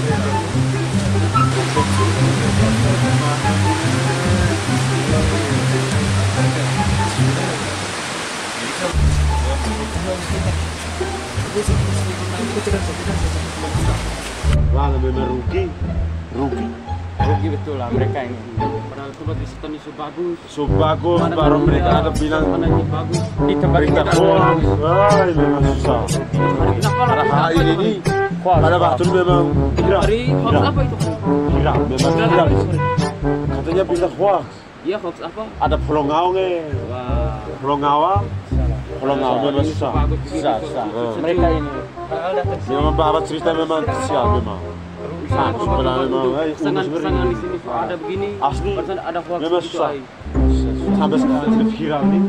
Wah, memang rugi. Rugi betul lah mereka ini. Padahal tempat wisata ini so bagus, baru mereka ada bilang bagus. Di tempat berita kita hoax. Wah, ini memang susah. Ada hal ini, ada waktu memang viral. Hoax apa itu? Viral, memang viral. Katanya berita hoax. Iya, hoax apa? Ada Pulau Ngau nih. Wah. Pulau Ngau memang susah. Susah. Mereka ini. Memang babat cerita memang kesian memang. Sebenarnya memang sangat di sini ada begini. Asli. Ada hoax memang gitu, susah. Sampai sekarang tidak viral nih.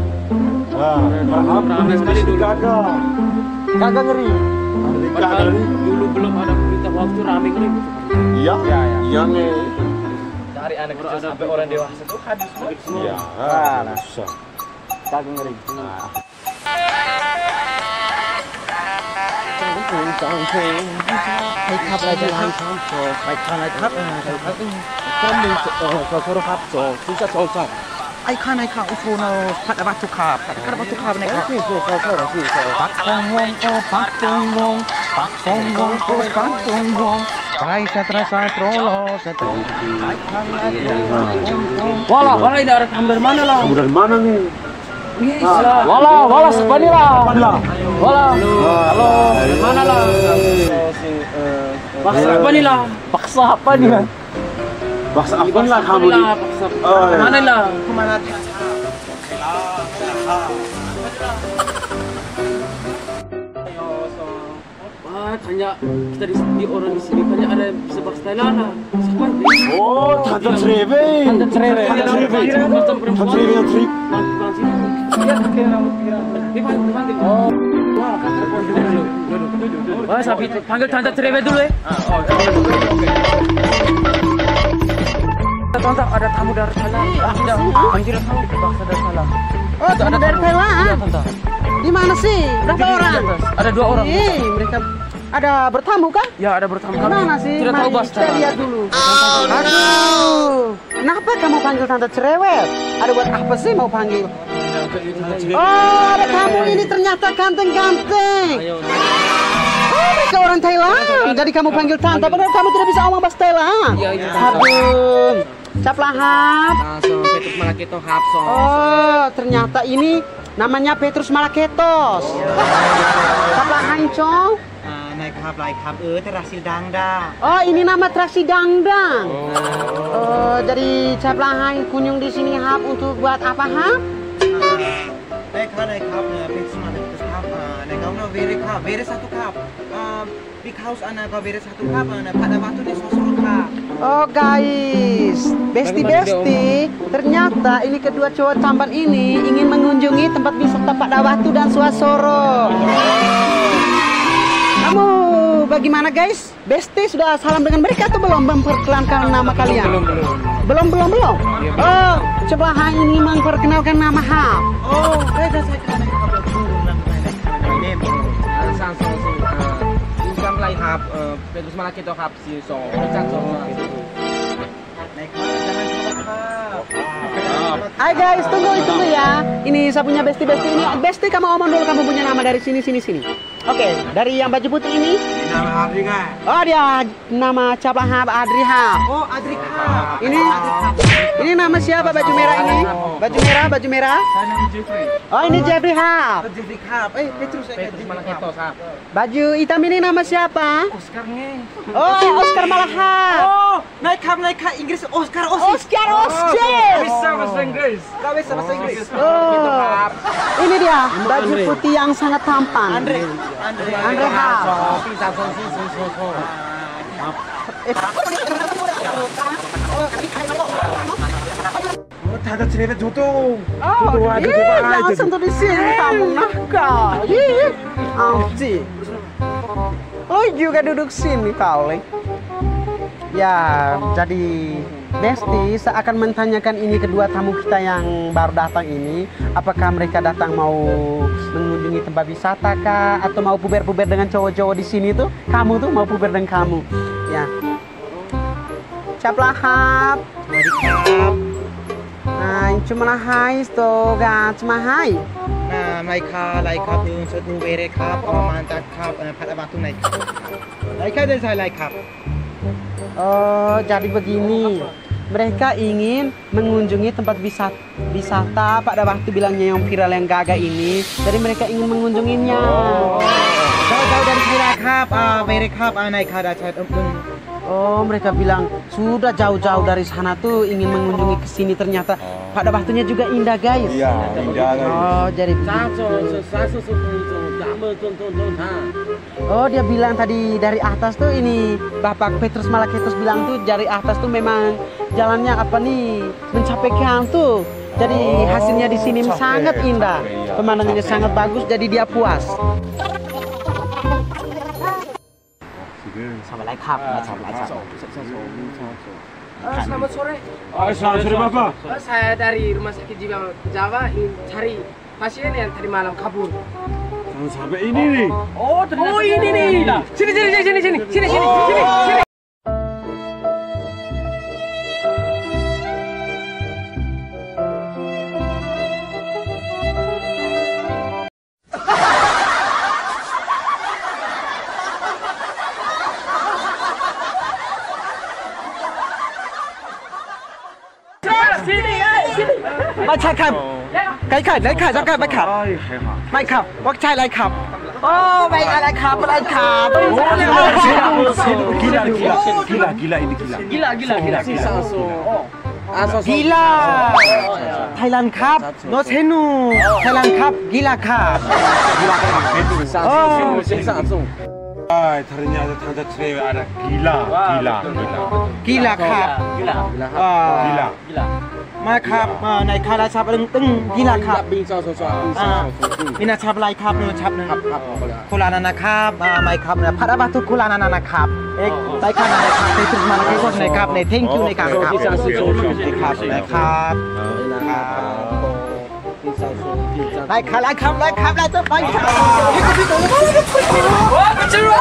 Ramai sekali dulu. Kagak ngeri. Padahal dulu belum ada berita hoax itu ramai kali. Iya nih. Dari anak kecil sampai orang dewasa tuh hadis semua. Iya, susah. Kagak ngeri. Hãy khắp lại cho hàng xóm cho phải khăn lại thắp con mình cho số khắp cho chúng ta cho ai khăn u phô nó phát đã bắt chụp khắp này khắp thì cho bắt phong vong Trai saya trolo Wala ini ada dari mana lah? Dari mana nih? Wala sepani lah. Wala. Halo. Dari mana lah? Paksa apa nih lah? Paksa apa nih? Bahasa apa lah kamu nih? Mana lah? Kemana? Tanya kita di orang di sini banyak ada bisa bahasa Thailand lah. Siapa itu? Oh, Tante Treve. Tante Treve. Macam perempuan. Tante Treve yang trip. Iya, pakai rambut pirang. Dipanggil. Oh. Wah, sapi panggil Tante Treve dulu ya. Tante, ada tamu dari Thailand. Tidak, panggil tamu bahasa dari Thailand. Oh, tamu dari Thailand. Di mana sih? Berapa orang? Ada 2 orang. Mereka ada bertamu kah? Ya, ada bertamu. Mana sih? Tidak tahu bahasa. Kita lihat dulu. Aduh, kenapa kamu panggil Tante Cerewet? Ada buat apa sih mau panggil? Oh, ada tamu ini ternyata ganteng-ganteng. Oh, mereka orang Thailand. Jadi kamu panggil Tante, padahal kamu tidak bisa ngomong bahasa Thailand. Aduh, cap lahap. Petrus Malaketo Hapso. Oh, ternyata ini namanya Petrus Malaketos. Cap lahancong. Naik hap, terasil dangda. Oh, ini nama terasi dangdang. Jadi cap lahai kunjung di sini hap untuk buat apa hap? Naik hap, Petrus Malaketos hap. Naik hap, beri satu hap. Big house anak beri satu hap, pada waktu di sosok hap. Oh guys, besti, ternyata ini kedua cowok tampan ini ingin mengunjungi tempat wisata Pada Batu dan Suasoro. Kamu bagaimana guys? Besti sudah salam dengan mereka atau belum memperkenalkan nama kalian? Belum. Oh, coba Hai ini memperkenalkan nama Hap. Oh, beda saya kena Hap, Petrus Malaketo Hap si so, Hai guys, tunggu ya. Ini saya punya besti ini. Besti, kamu ngomong dulu kamu punya nama dari sini. Oke, dari yang baju putih ini. Nama Adri nggak? Oh, dia nama Cap Lahap Adri Hap. Oh, Adri Hap. Ini nama siapa baju merah ini? Baju merah. Saya nama Jeffrey. Oh, ini Jeffrey Hap. Jeffrey Hap. Petrus Malaketo Hap. Baju hitam ini nama siapa? Oscar nih. Oh, Oscar Malahap. Oh, naik hap Inggris Oscar. Bisa bahasa Inggris. Gak bisa bahasa Inggris. Oh, ini dia baju putih yang sangat tampan. Andre Hap. Tante cerita jodoh. Jangan sentuh di sini kamu nakal. Auci. Lo juga duduk sini kali. Ya, jadi Besti, saya akan menanyakan ini kedua tamu kita yang baru datang ini, apakah mereka datang mau mengunjungi tempat wisata kah, atau mau puber-puber dengan cowok-cowok di sini tuh? Kamu tuh mau puber dengan kamu? Ya. Siap lahap. Nah, cuma hai sto ga cuma hai. Nah, mai kha lai khap yung satu vere khap mantat khap pada batu naik. Lai kha dan saya lai khap. Oh, jadi begini. Mereka ingin mengunjungi tempat wisata pada waktu bilangnya yang viral yang Gaga ini. Jadi mereka ingin mengunjunginya. Jauh-jauh dari saya lai khap vere khap naik kha da chat Oh, mereka bilang sudah jauh-jauh dari sana tuh ingin mengunjungi ke sini, ternyata pada waktunya juga indah, guys. Iya, indah guys. Oh, jadi oh, dia bilang tadi dari atas tuh ini Bapak Petrus Malaketos bilang tuh dari atas tuh memang jalannya apa nih mencapai ke tuh. Jadi hasilnya di sini sangat indah. iya. Pemandangannya sangat bagus, jadi dia puas. Sampai like Selamat sore. Selamat sore Bapak. Saya dari Rumah Sakit Jiwa Jawa ingin cari pasien yang tadi malam kabur. Jangan sampai ini nih. Oh, ini nih. Sini. ไม่ใช่ครับไก่ขับไม่ขับไม่ขับไม่ขับว่าใช่ไรขับโอ้ไม่อะไรขับอะไรขับ Gila ini gila. Gila Thailand Cup no senu Thailand Cup gila Cup ternyata tanda cewek ada gila. gila Cup Gila. มาครับในคาราชับตึงกีฬาครับมีนาชับไรครับนึงชับนึงโคลานานะครับไม่ครับเนี่ยพัดบัตุโคลานานะครับได้ครับนะครับในถึงมาแล้วก็นะครับในเท่งคิวในการครับนะครับนะครับได้ครับได้ครับได้ครับได้จะไปครับ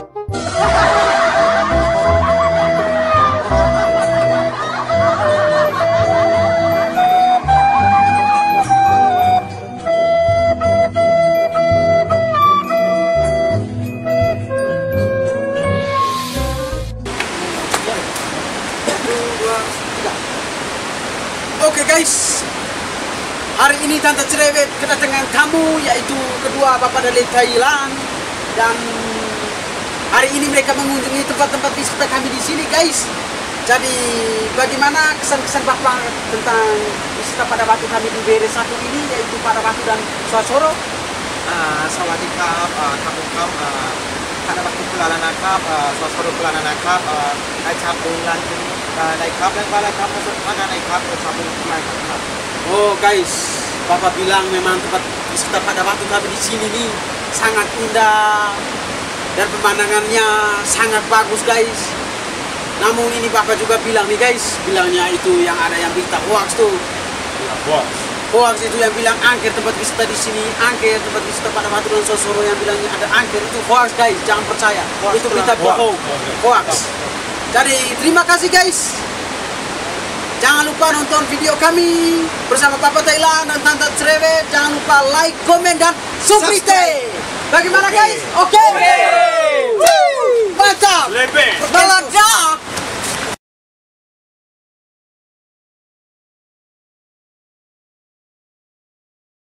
Oke guys, hari ini Tante Cerewet kedatangan tamu yaitu kedua bapak dari Thailand, dan hari ini mereka mengunjungi tempat-tempat wisata kami di sini guys. Jadi bagaimana kesan-kesan bapak tentang wisata pada waktu kami di BR1 ini yaitu pada waktu dan Swasoro? Sawadikap, kabukap, pada waktu Kulananakap, Swasoro Kulananakap, Naicapung Lanjut. Naikap dan balakap ada naikap sabun naikap. Oh guys, bapak bilang memang tempat wisata pada waktu kami di sini nih sangat indah dan pemandangannya sangat bagus guys. Namun ini bapak juga bilang nih guys, bilangnya itu yang ada yang berita hoax tuh. Hoax itu yang bilang angker tempat wisata di sini, angker tempat wisata pada waktu dan Swasoro yang bilangnya ada angker, itu hoax guys, jangan percaya. Itu berita bohong, hoax. Jadi terima kasih guys. Jangan lupa nonton video kami bersama Papa Thailand dan Tante Cerewet. Jangan lupa like, komen, dan subscribe. Bagaimana guys? Oke.